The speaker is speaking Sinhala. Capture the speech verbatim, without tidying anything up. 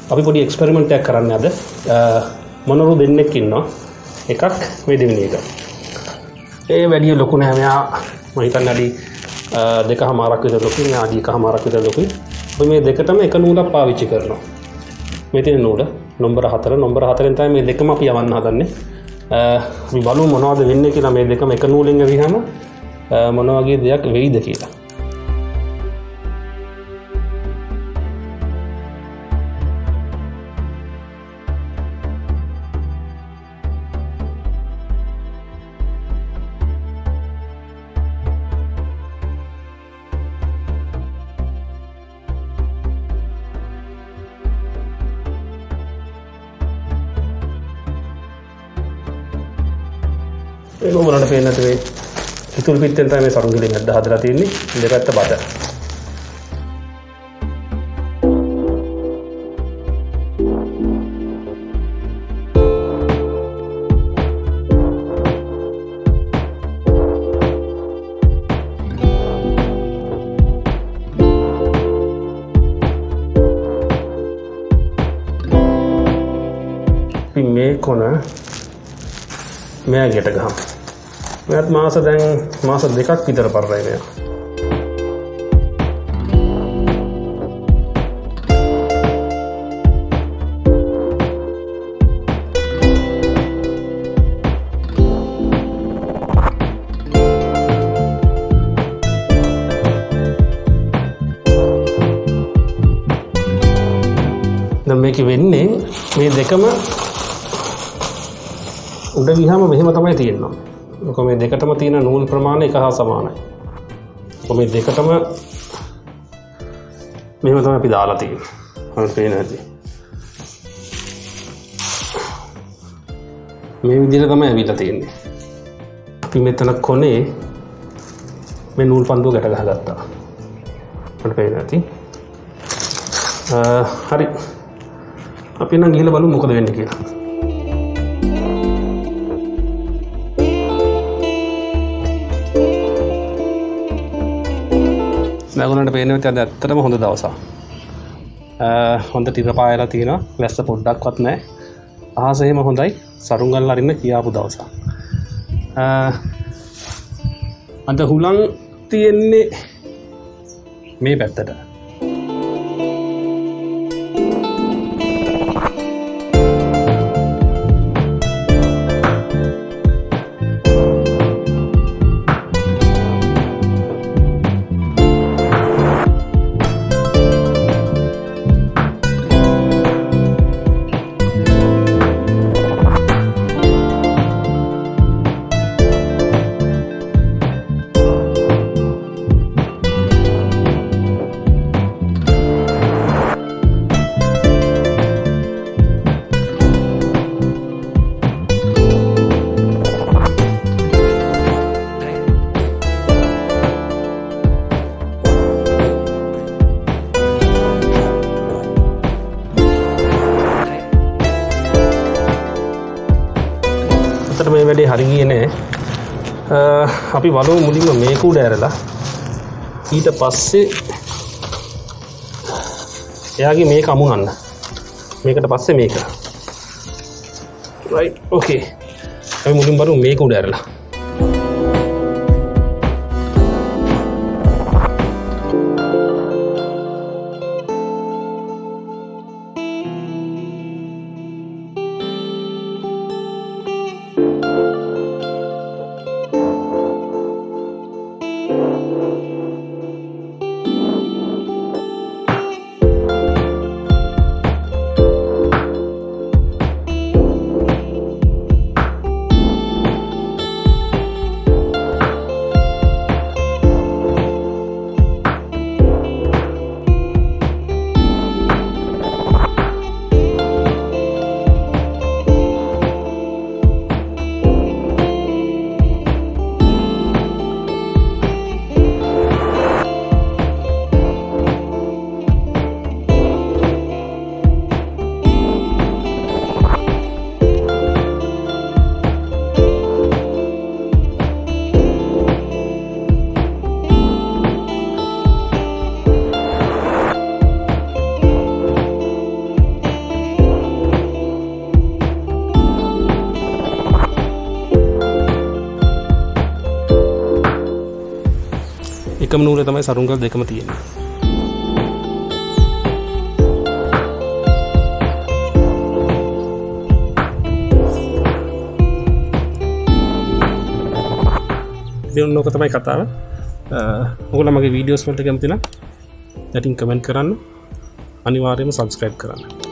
අපි පොඩි එක්ස්පෙරිමන්ට් එකක් කරන්න අද. මොනරු දෙන්නෙක් ඉන්නවා. එකක් මේ දෙවෙනි එක. ඒ වැඩි ලොකු නෑ මෙයා මම හිතන්නේ අඩි දෙකමාරක් විතර ලොකුයි. මෙයා අඩි එකමාරක් විතර ලොකුයි. අපි මේ දෙකටම එක නූලක් පාවිච්චි කරනවා. මේ තියෙන නූල නම්බර හතර නම්බර හතරෙන් තමයි මේ දෙකම අපි යවන්න හදන්නේ. අපි බලමු මොනවද වෙන්නේ කියලා මේ දෙකම එක නූලෙන් ගියහම මොන වගේ දෙයක් වෙයිද කියලා. ඒක මොනවද පේන්නේ නැති මේ කිතුල් පිටෙන් තමයි මේ සරුංගලෙන් අද්ද හදලා තියෙන්නේ දෙපැත්ත බඩ. අපි මේ කොන මෙයාට ගහමු. මෙයාත් මාස දැන් මාස දෙකක් විතර පරරයි මෙයා. දැන් මේක වෙන්නේ මේ දෙකම උඩ ගියාම මෙහෙම තමයි තියෙනවා. මොකද මේ දෙකටම තියෙන නූල් ප්‍රමාණය එක හා සමානයි. මොකද මේ දෙකටම මෙහෙම තමයි අපි දාලා තියෙන්නේ. හරියට පේන්නේ නැති. මේ විදිහට තමයි ඇවිල්ලා තියෙන්නේ. අපි මෙතන කොනේ මේ නූල් පන්දුව ගැට ගහගත්තා. හරියට පේන්නේ නැති. හරි. අපි නම් ගිහලා බලමු මොකද වෙන්නේ කියලා. නැගුණට පේනවා ඇත්ත ඇත්තටම හොඳ දවසක්. හොඳ තිර පායලා තියෙනවා. වැස්ස පොඩ්ඩක්වත් නැහැ. අහස එහෙම හොඳයි. සරුංගල් අරින්න කියාපු දවසක්. අද හුලං තියෙන්නේ මේ පැත්තට. මේ වැඩේ හරි ගියේ නෑ. අපි බලමු මුලින්ම මේක උඩ ඇරලා ඊට පස්සේ එයාගේ මේක අමුණන්න. මේකට පස්සේ මේක. right okay. අපි මුලින්ම බලමු මේක උඩ ඇරලා. එකම නූලේ තමයි සරුංගල් දෙකම තියෙන්නේ. ඉතින් ඔක තමයි කතාව. ඔයගොල්ලෝ මගේ වීඩියෝස් වලට කැමති නම් යටින් කමෙන්ට් කරන්න. අනිවාර්යයෙන්ම subscribe කරන්න.